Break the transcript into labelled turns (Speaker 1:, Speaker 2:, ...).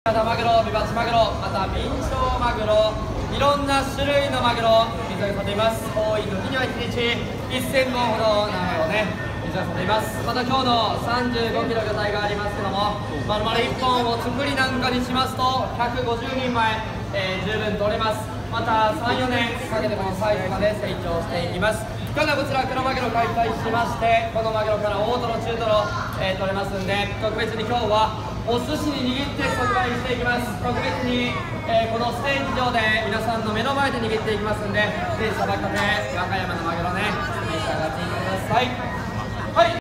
Speaker 1: マグロ、メバチマグロ、またビンチョウマグロ、いろんな種類のマグロ水揚げされています。多い時には1日1000本ほどのマグロをね水揚げされています。また今日の35キロ魚体がありますけども、丸々1本を作りなんかにしますと150人前、十分取れます。また 3,4 年かけてこのサイズまで成長していきます。今日はこちら黒マグロ解体しまして、このマグロから大トロ中トロ、取れますんで、特別に今日はお寿司に握って即売していきます。特別に、このステージ上で皆さんの目の前で握っていきますんで、ぜひさばかて和歌山のマグロね召し上がっていってください。はい。